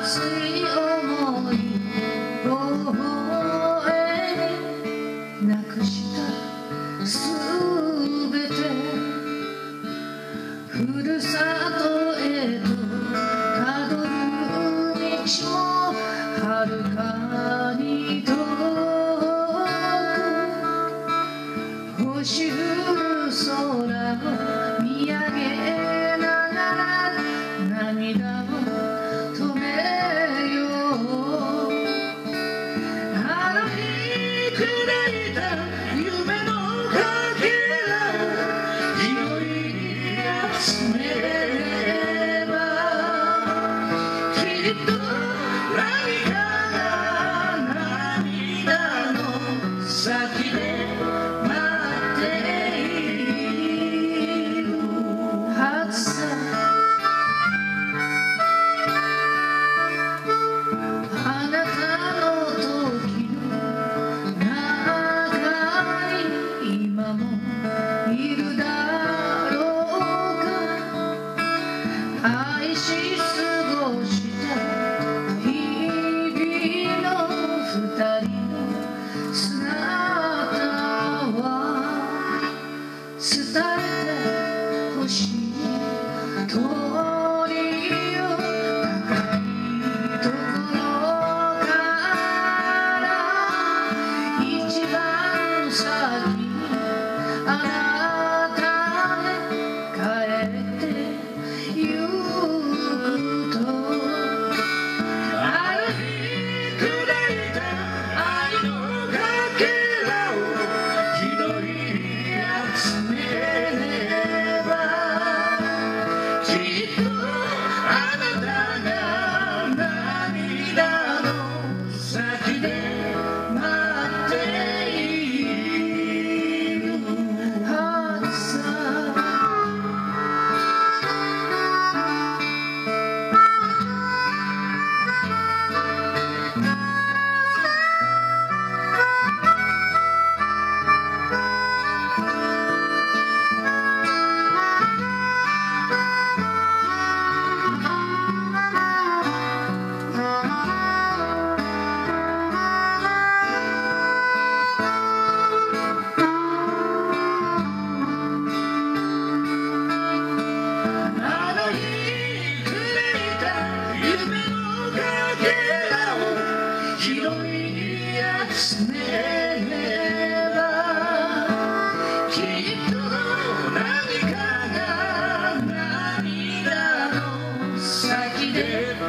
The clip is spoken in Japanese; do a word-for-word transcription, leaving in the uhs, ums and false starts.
熱い想いを微笑みなくしたすべてふるさとへとたどる道もはるかに遠く星降る空を見上げながら涙を止めようあの日砕いた夢のかけらを拾い集めればきっと何かが涙の先で待っているはずさあなたの時の中に今もいるだろうか愛し過ごした日々の二人の姿は伝えてほしい鳥よ高いところから一番先にあなたへ帰ってゆくとある日砕いた愛のかけらを拾い集めればきっとあなたが涙の先で待っているはずさあの日砕いた夢のかけらを拾い集めればきっと何かが涙の先で